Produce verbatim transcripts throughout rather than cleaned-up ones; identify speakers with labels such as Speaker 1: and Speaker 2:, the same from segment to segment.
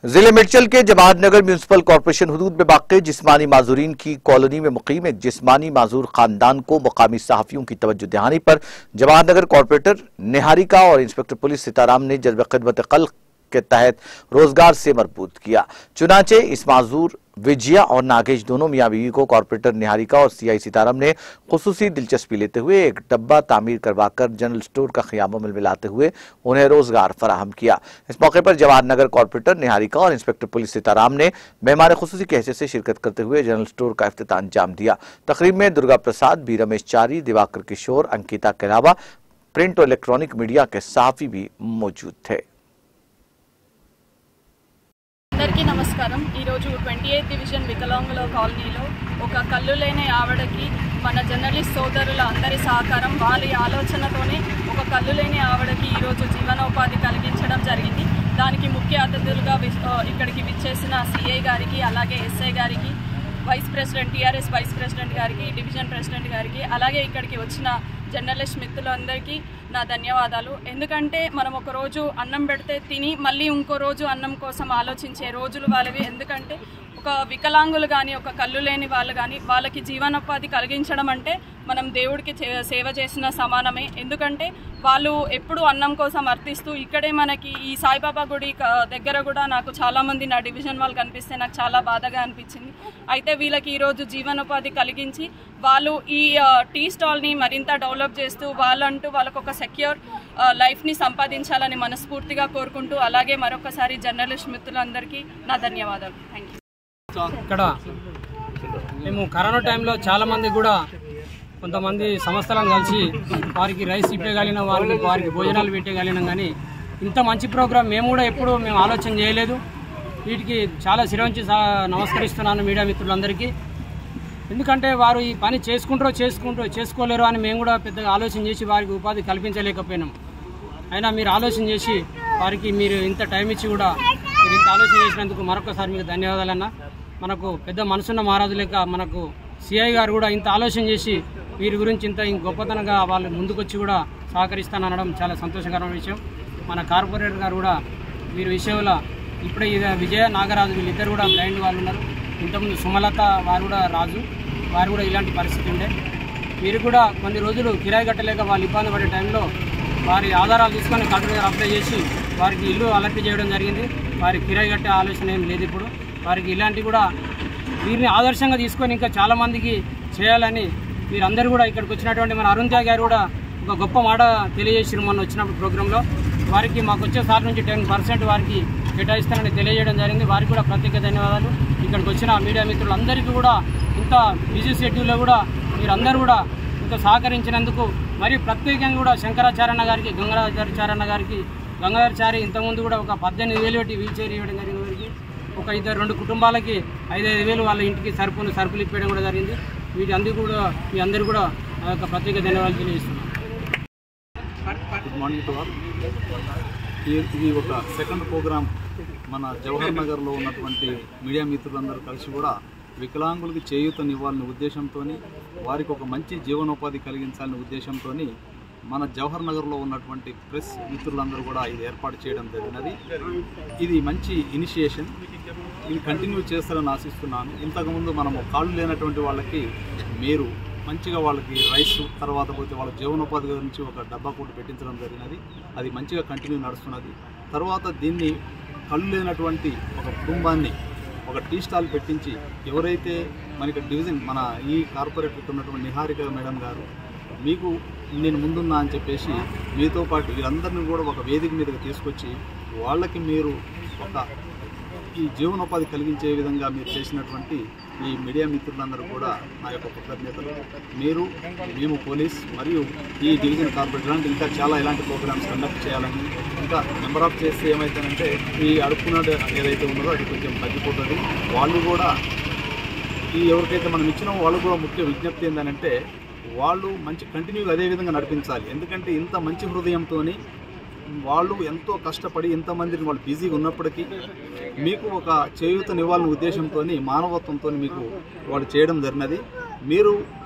Speaker 1: जिले मिर्चल के Jawahar Nagar municipal corporation हुदूद में वाक़ जिस्मानी माजूरीन की कॉलोनी में मुकीम एक जिस्मानी माजूर खानदान को मुकामी सहाफ़ियों की तवज्जो दिहानी पर जवाहरनगर कॉर्पोरेटर निहारिका और इंस्पेक्टर पुलिस सीताराम ने जज्ब खिदमत खल्क के तहत रोजगार से मरबूत किया। चुनाचे इस माजूर विजया और नागेश दोनों मियाँ बीवी को कॉर्पोरेटर निहारिका और सीआई सीताराम ने खुसूसी दिलचस्पी लेते हुए एक डब्बा तामीर करवाकर जनरल स्टोर का ख़ियामा में मिलाते हुए उन्हें रोजगार फराहम किया। इस मौके पर जवाहरनगर कॉर्पोरेटर निहारिका और इंस्पेक्टर पुलिस सीताराम ने मेहमान खुसूसी की हैसियत से शिरकत करते हुए जनरल स्टोर का इफ्तिताह अंजाम दिया। तकरीब में दुर्गा प्रसाद, बी रमेश चारी, दिवाकर किशोर, अंकिता के अलावा प्रिंट और इलेक्ट्रॉनिक मीडिया के सहाफ़ी भी मौजूद थे।
Speaker 2: అందరికీ నమస్కారం। ఈరోజు ట్వంటీ ఎయిత్ డివిజన్ వికలాంగుల కాలనీలో ఒక కళ్ళు లేని ఆవిడకి మన జర్నలిస్ట్ సోదరుల అందరి సహకారం, వాళ్ళ ఆలోచనతోనే ఒక కళ్ళు లేని ఆవిడకి ఈరోజు జీవనోపాధి కలిగించడం జరిగింది। దానికి ముఖ్య అతిథులుగా ఇక్కడికి విచ్చేసిన సిఐ గారికి, అలాగే ఎస్ఐ గారికి, vice president TRS vice president గారికి, డివిజన్ ప్రెసిడెంట్ గారికి, అలాగే ఇక్కడికి వచ్చిన జర్నలిస్ట్ మిత్రులందరికీ నా ధన్యవాదాలు। ఎందుకంటే మనం ఒక రోజు అన్నం పెడితే తిని మళ్ళీ ఇంకో రోజు అన్నం కోసం ఆలోచించే రోజులు వాళ్ళవి। ఎందుకంటే ఒక వికలాంగులు కానీ, ఒక కళ్ళు లేని వాళ్ళు కానీ వాళ్ళకి జీవనోపాధి కలిగించడం అంటే మనం దేవుడికి సేవ చేసిన సమానమే। ఎందుకంటే వాళ్ళు ఎప్పుడు అన్నం కోసం అర్థిస్తూ ఇక్కడే మనకి ఈ సాయిబాబా గుడి దగ్గర కూడా నాకు చాలామంది నా డివిజన్ వాళ్ళు కనిపిస్తే నాకు చాలా బాధగా అనిపించింది। అయితే వీళ్ళకి ఈరోజు జీవనోపాధి కలిగించి వాళ్ళు ఈ టీ స్టాల్ని మరింత డెవలప్ చేస్తూ వాళ్ళంటూ వాళ్ళకు ఒక సెక్యూర్ లైఫ్ని సంపాదించాలని మనస్ఫూర్తిగా కోరుకుంటూ, అలాగే మరొకసారి జర్నలిస్ట్ మిత్రులందరికీ నా ధన్యవాదాలు। Thank you.
Speaker 3: ఇక్కడ మేము కరోనా టైంలో చాలామంది కూడా కొంతమంది సంస్థలను కలిసి వారికి రైస్ ఇప్పగలిగిన వారికి వారికి భోజనాలు పెట్టగలిగినాం, కానీ ఇంత మంచి ప్రోగ్రాం మేము కూడా ఎప్పుడు మేము ఆలోచన చేయలేదు। వీటికి చాలా శిరవంచి నమస్కరిస్తున్నాను మీడియా మిత్రులందరికీ। ఎందుకంటే వారు ఈ పని చేసుకుంటారో చేసుకుంటారో చేసుకోలేరు అని మేము కూడా పెద్దగా ఆలోచన చేసి వారికి ఉపాధి కల్పించలేకపోయినాం। అయినా మీరు ఆలోచన చేసి వారికి మీరు ఇంత టైం ఇచ్చి కూడా మీరు ఇంత ఆలోచన చేసినందుకు మరొకసారి మీకు ధన్యవాదాలన్నా। మనకు పెద్ద మనసున్న మహారాజు లేక మనకు సిఐ గారు కూడా ఇంత ఆలోచన చేసి వీరి గురించి ఇంత గొప్పతనంగా వాళ్ళు ముందుకొచ్చి కూడా సహకరిస్తానడం చాలా సంతోషకరమైన విషయం। మన కార్పొరేటర్ గారు కూడా వీరి విషయంలో ఇప్పుడే విజయ నాగరాజు వీళ్ళిద్దరు కూడా బ్లైండ్ వాళ్ళు ఉన్నారు। ఇంతకుముందు సుమలత వారు కూడా రాజు వారు కూడా ఇలాంటి పరిస్థితి ఉండే। వీరు కూడా కొన్ని రోజులు కిరాయి కట్టలేక వాళ్ళు ఇబ్బంది పడే టైంలో వారి ఆధారాలు తీసుకొని కలెక్టర్ అప్లై చేసి వారికి ఇల్లు అలర్ట్ చేయడం జరిగింది। వారి కిరాయి కట్టే ఆలోచన ఏం లేదు ఇప్పుడు వారికి। ఇలాంటి కూడా వీరిని ఆదర్శంగా తీసుకొని ఇంకా చాలామందికి చేయాలని వీరందరూ కూడా ఇక్కడికి వచ్చినటువంటి మన అరుణ్త్యా గారు కూడా ఒక గొప్ప మాట తెలియజేసారు మొన్న వచ్చినప్పుడు ప్రోగ్రాంలో। వారికి మాకు వచ్చే సార్ నుంచి టెన్ పర్సెంట్ వారికి కేటాయిస్తానని తెలియజేయడం జరిగింది। వారికి కూడా ప్రత్యేక ధన్యవాదాలు। ఇక్కడికి వచ్చిన మీడియా మిత్రులందరికీ కూడా ఇంత బిజీ షెడ్యూల్లో కూడా మీరందరూ కూడా ఇంత సహకరించినందుకు, మరియు ప్రత్యేకంగా కూడా శంకరాచార్య గారికి, గంగాధరాచార్య గారికి, గంగాధరాచారి ఇంతకుముందు కూడా ఒక పద్దెనిమిది వేలు పెట్టి వీల్ చైర్ ఇవ్వడం జరిగింది వారికి। ఒక ఇద్దరు రెండు కుటుంబాలకి ఐదైదు వేలు వాళ్ళ ఇంటికి సరుకులు సరుకులు ఇప్పడం కూడా జరిగింది। వీటి అందరూ కూడా మీ అందరూ కూడా ఆ యొక్క ప్రత్యేక ధన్యవాదాలు తెలియజేస్తున్నాను।
Speaker 4: Good morning to all. ఇది ఒక సెకండ్ ప్రోగ్రామ్ మన జవహర్ నగర్లో ఉన్నటువంటి మీడియా మిత్రులందరూ కలిసి కూడా వికలాంగులకి చేయూతనివ్వాలనే ఉద్దేశంతో, వారికి ఒక మంచి జీవనోపాధి కలిగించాలనే ఉద్దేశంతో మన జవహర్ నగర్లో ఉన్నటువంటి ప్రెస్ మిత్రులందరూ కూడా ఇది ఏర్పాటు చేయడం జరిగినది। ఇది మంచి ఇనిషియేషన్, ఇది కంటిన్యూ చేస్తారని ఆశిస్తున్నాను। ఇంతకుముందు మనము కాళ్ళు లేనటువంటి వాళ్ళకి మీరు మంచిగా వాళ్ళకి రైస్, తర్వాత పోతే వాళ్ళ జీవనోపాధి గురించి ఒక డబ్బా కూడా పెట్టించడం జరిగినది। అది మంచిగా కంటిన్యూ నడుస్తున్నది। తర్వాత దీన్ని కళ్ళు లేనటువంటి ఒక కుటుంబాన్ని ఒక టీ స్టాల్ పెట్టించి ఎవరైతే మనకి డివిజన్ మన ఈ కార్పొరేట్ ఉన్నటువంటి నిహారిక మేడం గారు మీకు నేను ముందున్నా అని చెప్పేసి మీతో పాటు వీళ్ళందరినీ కూడా ఒక వేదిక మీదకి తీసుకొచ్చి వాళ్ళకి మీరు ఒక ఈ జీవనోపాధి కలిగించే విధంగా మీరు చేసినటువంటి ఈ మీడియా మిత్రులందరూ కూడా నా యొక్క కృతజ్ఞతలు। మీరు, మేము పోలీస్ మరియు ఈ డివిజన్ కార్పొరేట్ లాంటి ఇంకా చాలా ఇలాంటి ప్రోగ్రామ్స్ కండక్ట్ చేయాలని, ఇంకా నెంబర్ ఆఫ్ చేస్తే ఏమవుతుందంటే ఈ అడుక్కున్నది ఏదైతే ఉన్నదో అది కొంచెం తగ్గిపోతుంది। వాళ్ళు కూడా ఈ ఎవరికైతే మనం ఇచ్చినామో వాళ్ళు కూడా ముఖ్య విజ్ఞప్తి ఏంటంటే వాళ్ళు మంచి కంటిన్యూగా అదే విధంగా నడిపించాలి। ఎందుకంటే ఇంత మంచి హృదయంతో వాళ్ళు ఎంతో కష్టపడి ఇంతమందిని వాళ్ళు బిజీగా ఉన్నప్పటికీ మీకు ఒక చేయూతనివ్వాలనే ఉద్దేశంతో, మానవత్వంతో మీకు వాళ్ళు చేయడం జరిగినది। మీరు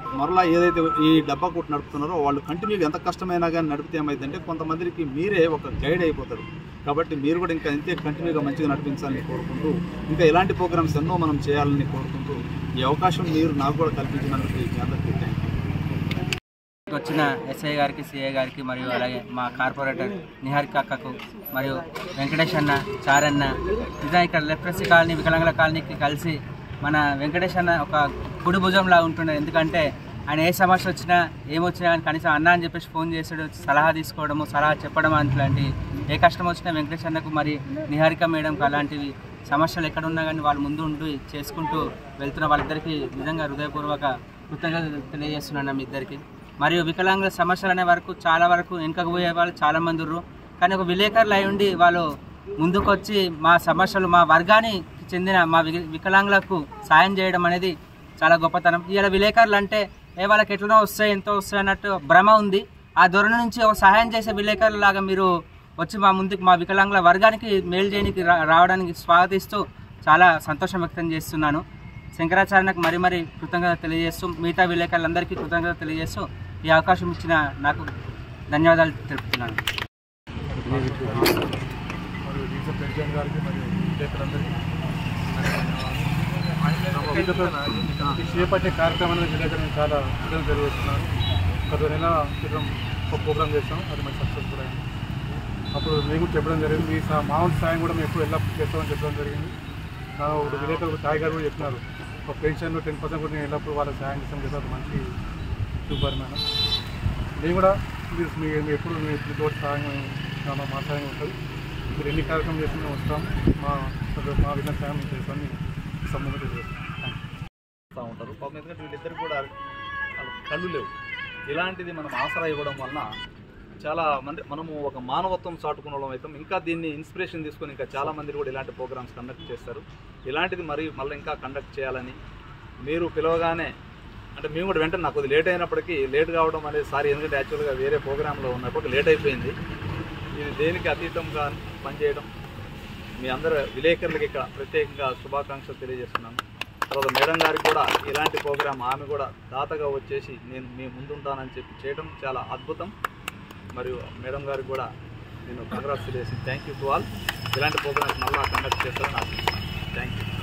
Speaker 4: మరలా ఏదైతే ఈ డబ్బా కొట్టు నడుపుతున్నారో వాళ్ళు కంటిన్యూగా ఎంత కష్టమైనా కానీ నడిపితే ఏమైందంటే కొంతమందికి మీరే ఒక గైడ్ అయిపోతారు. కాబట్టి మీరు కూడా ఇంకా ఇంతే కంటిన్యూగా మంచిగా నడిపించాలని కోరుకుంటూ ఇంకా ఇలాంటి ప్రోగ్రామ్స్ ఎన్నో మనం చేయాలని కోరుకుంటూ ఈ అవకాశం మీరు నాకు కూడా కల్పించినందుకు మీ అందరికీ థ్యాంక్ యూ.
Speaker 5: వచ్చిన ఎస్ఐ గారికి, సిఐ గారికి మరియు అలాగే మా కార్పొరేటర్ నిహారిక అక్కకు మరియు వెంకటేష్ అన్న, చారన్న, నిజా ఇక్కడ లెప్రసీ కాలనీ, వికలాంగుల కాలనీకి కలిసి మన వెంకటేష్ అన్న ఒక కుడి భుజంలా ఉంటుండే. ఎందుకంటే ఆయన ఏ సమస్య వచ్చినా ఏమొచ్చినా కానీ కనీసం అన్న అని చెప్పేసి ఫోన్ చేసాడు, సలహా తీసుకోవడము, సలహా చెప్పడం అట్లాంటి ఏ కష్టం వచ్చినా వెంకటేష్ అన్నకు మరి నిహారిక మేడంకి అలాంటివి సమస్యలు ఎక్కడున్నా కానీ వాళ్ళు ముందు ఉండి చేసుకుంటూ వెళ్తున్న వాళ్ళిద్దరికీ నిజంగా హృదయపూర్వక కృతజ్ఞతలు తెలియజేస్తున్నాను మీ ఇద్దరికి. మరియు వికలాంగుల సమస్యలు అనే వరకు చాలా వరకు వెనుకకు పోయే వాళ్ళు చాలామంది ఉన్నారు. కానీ ఒక విలేకరులు అయి ఉండి వాళ్ళు ముందుకొచ్చి మా సమస్యలు, మా వర్గానికి చెందిన మా వికలాంగులకు సాయం చేయడం అనేది చాలా గొప్పతనం. ఇలా విలేకరులు అంటే ఏ వాళ్ళకి ఎట్లనో వస్తాయి, ఎంతో వస్తాయి అన్నట్టు భ్రమ ఉంది. ఆ ధోరణి నుంచి ఒక సహాయం చేసే విలేకరుల లాగా మీరు వచ్చి మా ముందుకు మా వికలాంగుల వర్గానికి మేలు చేయడానికి రావడానికి స్వాగతిస్తూ చాలా సంతోషం వ్యక్తం చేస్తున్నాను. శంకరాచార్యకు మరీ మరీ కృతజ్ఞత తెలియజేస్తూ మిగతా విలేకరులందరికీ కృతజ్ఞత తెలియజేస్తూ ఈ అవకాశం ఇచ్చిన నాకు ధన్యవాదాలు తెలుపుతున్నాను.
Speaker 6: చేపట్టే కార్యక్రమాన్ని విలేకరులను చాలా కృతజ్ఞత తెలియజేస్తున్నాను. గత నెల క్రితం ఒక ప్రోగ్రామ్ చేస్తాం, అది మంచి సక్సెస్ఫుల్ అయింది. అప్పుడు మేము కూడా చెప్పడం జరిగింది, మీ మా వంతు సాయం కూడా మేము ఎప్పుడు ఎలా చేస్తామని చెప్పడం జరిగింది. ఒక విలేకరులు సాయి గారు కూడా చెప్పినారు, ఒక పెన్షన్ టెన్ పర్సెంట్ కూడా నేను ఎల్లప్పుడు వాళ్ళకి సాయం చేస్తాం చేస్తే అది మంచి శుభపరిమాణం. మేము కూడా మీరు మీ ఎప్పుడు మీ తోటి సాయం మా సాయం ఉంటుంది. మీరు ఎన్ని కార్యక్రమం చేస్తున్నా వస్తాం, మా మా విన్న సాయం మేము చేస్తామని సంబంధం చేస్తాం
Speaker 4: ఉంటారు. ఎందుకంటే వీళ్ళిద్దరు కూడా కళ్ళు లేవు. ఇలాంటిది మనం ఆసరా ఇవ్వడం వలన చాలా మంది మనము ఒక మానవత్వం చాటుకునే వాళ్ళం అవుతాం. ఇంకా దీన్ని ఇన్స్పిరేషన్ తీసుకొని ఇంకా చాలామంది కూడా ఇలాంటి ప్రోగ్రామ్స్ కండక్ట్ చేస్తారు. ఇలాంటిది మరి మళ్ళీ ఇంకా కండక్ట్ చేయాలని మీరు పిలవగానే, అంటే మేము కూడా వెంటనే నాకు కొద్దిగా లేట్ అయినప్పటికీ, లేట్ కావడం అనేది సారీ, ఎందుకంటే యాక్చువల్గా వేరే ప్రోగ్రాంలో ఉన్నప్పుడు లేట్ అయిపోయింది. ఇది దేనికి అతీతంగా పనిచేయడం మీ అందరు విలేకరులకి ఇక్కడ ప్రత్యేకంగా శుభాకాంక్షలు తెలియజేస్తున్నాను. తర్వాత మేడం గారికి కూడా ఇలాంటి ప్రోగ్రాం ఆమె కూడా దాతగా వచ్చేసి నేను మీ ముందుంటానని చెప్పి చేయడం చాలా అద్భుతం. మరియు మేడం గారికి కూడా నేను కంగ్రాట్స్ తెలియజేసి థ్యాంక్ యూ టు ఆల్. ఇలాంటి ప్రోగ్రామ్స్ మళ్ళీ కండక్ట్ చేస్తారని ఆశిస్తున్నాను. Thank you.